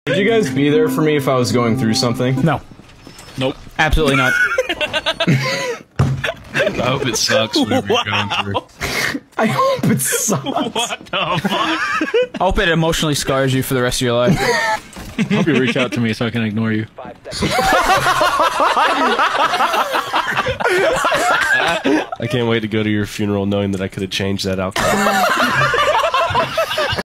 Would you guys be there for me if I was going through something? No. Nope. Absolutely not. I hope it sucks whatever you're going through. I hope it sucks. What the fuck? I hope it emotionally scars you for the rest of your life. I hope you reach out to me so I can ignore you. I can't wait to go to your funeral knowing that I could have changed that outcome.